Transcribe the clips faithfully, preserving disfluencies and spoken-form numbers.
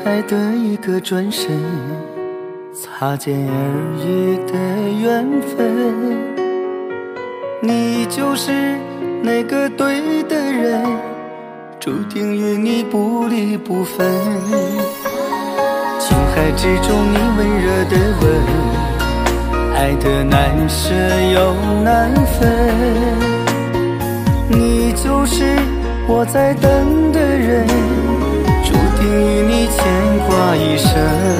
海的一个转身，擦肩而遇的缘分。你就是那个对的人，注定与你不离不分。情海之中你温热的吻，爱的难舍又难分。你就是我在等的人，注定与你牵挂一生。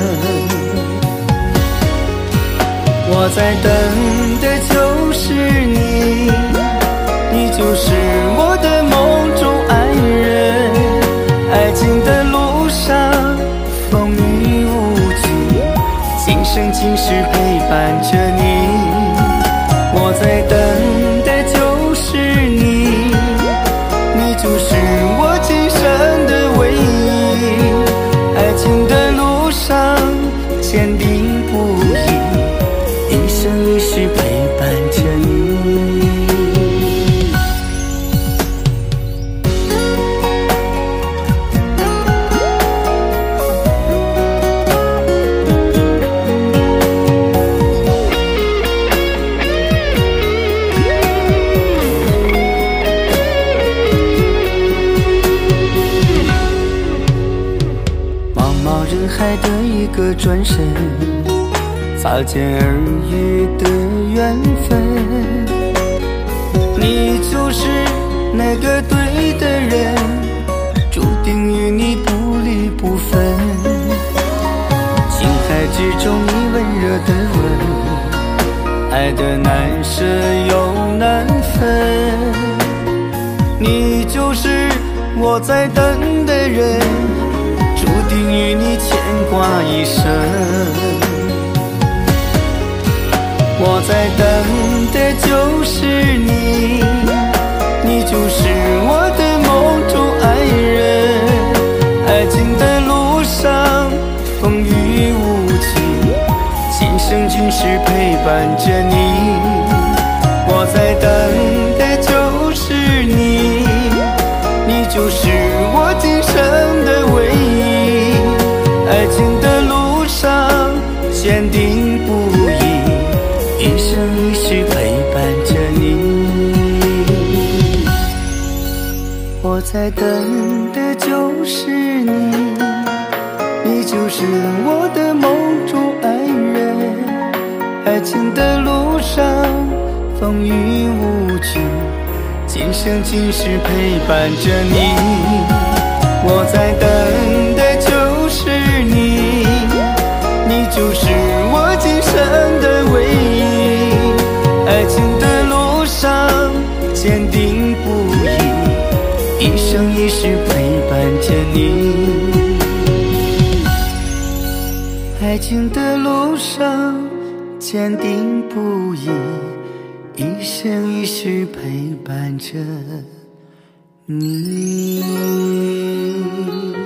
我在等的就是你，你就是我的梦中爱人。爱情的路上风雨无阻，今生今世陪伴着你。我在等的就是你，你就是我今生的唯一。爱情的路上坚定不移，一生一世陪伴着你。人海的一个转身，擦肩而遇的缘分。你就是那个对的人，注定与你不离不分。情海之中你温热的吻，爱的难舍又难分。你就是我在等的人，注定与你牵挂一生。我在等的就是你，你就是我的梦中爱人。爱情的路上风雨无阻，今生今世陪伴着你。我在等的就是你，你就是我今生的唯一。爱情的路上坚定不移，一生一世陪伴着你。我在等的就是你，你就是我的梦中爱人。爱情的路上风雨无阻，今生今世陪伴着你。我在等的就是你，你就是我今生的唯一。爱情的路上坚定不移，一生一世陪伴着你。爱情的路上坚定不移，一生一世陪伴着你。